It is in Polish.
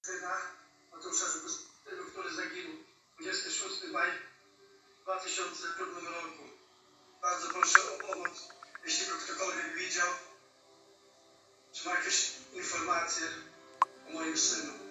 syna Mateusza Żuchowskiego, który zaginął 26 maj 2002 roku. Bardzo proszę o pomoc, jeśli go ktokolwiek widział, czy ma jakieś informacje o moim synu.